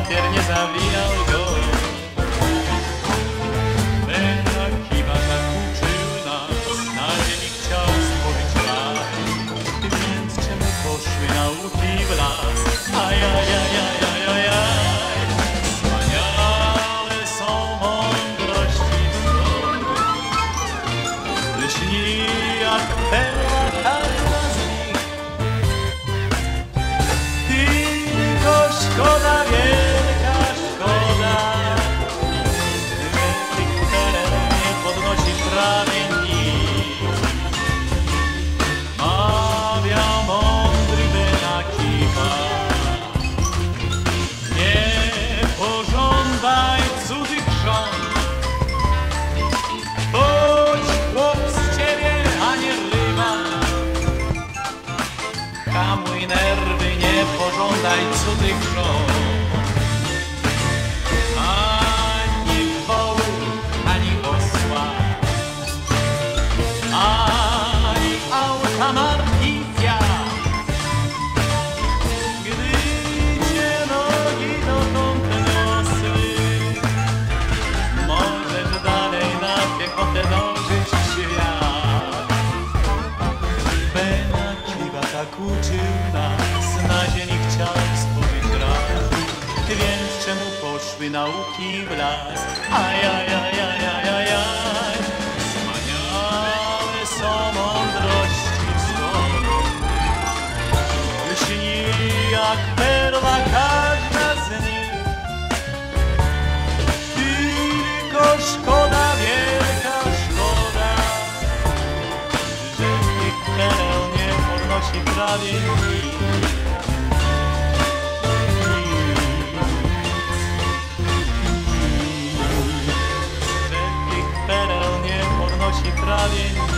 papier nie zawijał go. Menakiwa tak uczył nas, na ziemi chciał stworzyć raj. Więc czemu poszły nauki w las? Ajajajajajajaj. Wspaniale są mądrości wzroku, lśni jak perła każda z nich. Szkoda, wielka szkoda, że tych pereł nie podnosi prawie nikt. Mawiał mądry Menakiwa: nie pożądaj cudzych żon, bądź chłop z ciebie, a nie ryba. Hamuj nerwy, nie pożądaj cudzych żon. Ani wołu, ani osła, ani auta marki Fiat. Gdy cię nogi dotąd niosły, możesz dalej na piechotę dążyć w świat. Menakiwa tak uczył nas, na ziemi chciał stworzyć raj. Więc czemu poszły nauki w las? Ajajajajajajaj. Wspaniałe są mądrości wzroku, lśni jak perła każda z nich. Tylko szkoda, wielka szkoda, że tych pereł nie podnosi prawie nikt. Prawie